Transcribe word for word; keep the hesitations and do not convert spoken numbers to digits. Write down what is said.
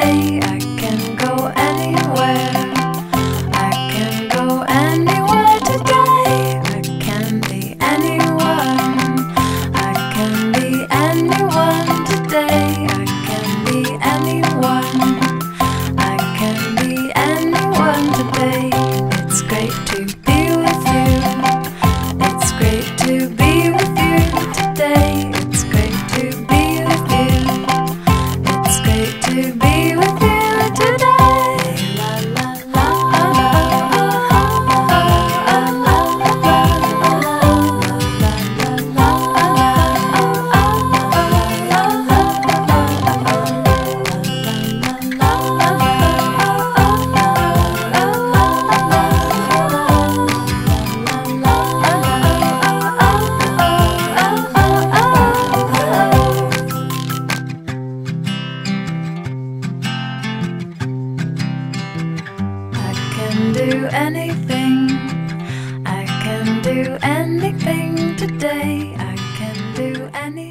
today. I can go anywhere. I can go anywhere today. I can be anyone. I can be anyone today. I can be anyone. I can be anyone today. It's great to be with you. It's great to be with you today. It's great to be with you. It's great to be with you today. La la la do anything. I can do anything today. I can do anything.